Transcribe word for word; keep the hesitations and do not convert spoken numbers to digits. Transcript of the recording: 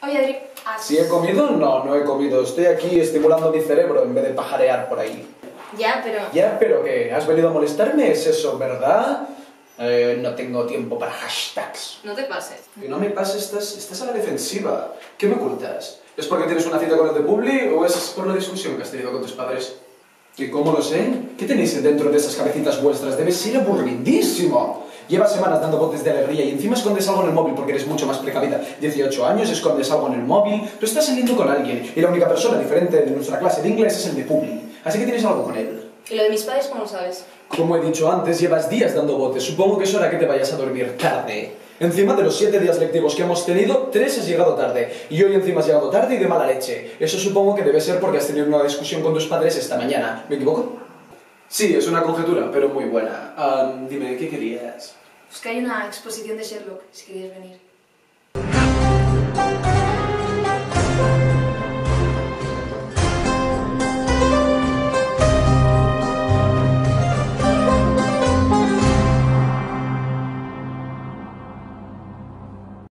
Oye, Adri, ¿has...? ¿Sí he comido? No, no he comido. Estoy aquí estimulando mi cerebro en vez de pajarear por ahí. Ya, pero... ¿Ya? ¿Pero qué? ¿Has venido a molestarme? ¿Es eso, verdad? Eh, no tengo tiempo para hashtags. No te pases. Que no me pases, estás, estás a la defensiva. ¿Qué me ocultas? ¿Es porque tienes una cita con el de Publi o es por una discusión que has tenido con tus padres? ¿Y cómo lo sé? ¿Qué tenéis dentro de esas cabecitas vuestras? Debe ser aburridísimo. Llevas semanas dando botes de alegría y encima escondes algo en el móvil porque eres mucho más precavida. dieciocho años, escondes algo en el móvil, tú estás saliendo con alguien y la única persona diferente de nuestra clase de inglés es el de Publi. Así que tienes algo con él. ¿Y lo de mis padres cómo lo sabes? Como he dicho antes, llevas días dando botes. Supongo que es hora que te vayas a dormir tarde. Encima de los siete días lectivos que hemos tenido, tres has llegado tarde. Y hoy encima has llegado tarde y de mala leche. Eso supongo que debe ser porque has tenido una discusión con tus padres esta mañana. ¿Me equivoco? Sí, es una conjetura, pero muy buena. Um, dime, ¿qué querías? Pues que hay una exposición de Sherlock, si querías venir.